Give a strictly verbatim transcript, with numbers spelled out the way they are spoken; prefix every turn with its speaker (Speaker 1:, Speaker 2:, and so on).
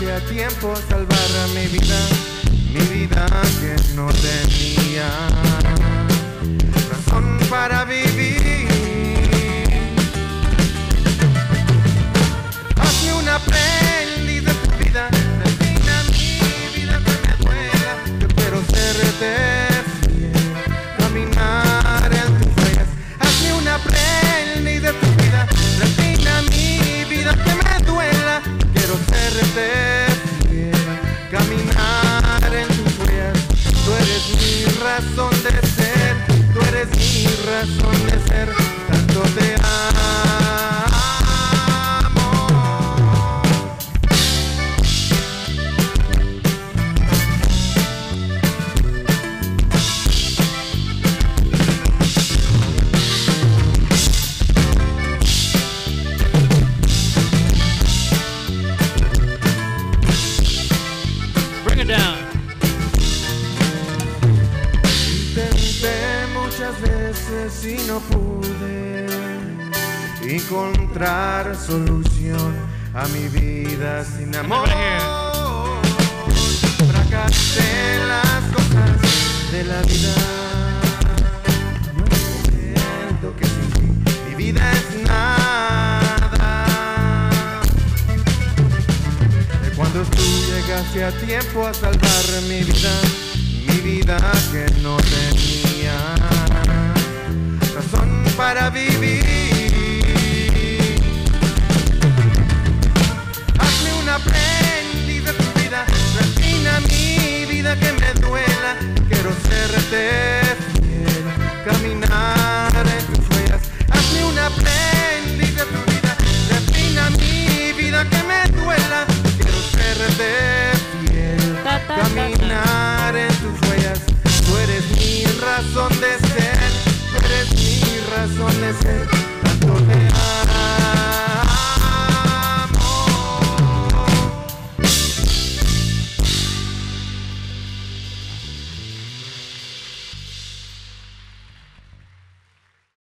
Speaker 1: llegaste a tiempo a salvar a mi vida, mi vida que no tenía razón para vivir. Hazme un aprendiz de tu vida, defina mi vida que me duela. Yo quiero serte fiel, caminar en tus huellas. Hazme un aprendiz de tu vida, defina mi vida que me duela. Quiero serte fiel, caminar en tus huellas. Tú eres mi razón de ser, tú eres mi razón de ser. Tanto te amo. Y no pude encontrar solución a mi vida sin amor. Fracasé en las cosas de la vida. No entiendo que sin ti mi vida es nada. De cuando tú llegaste a tiempo a salvar mi vida, mi vida que no tenía razón para vivir.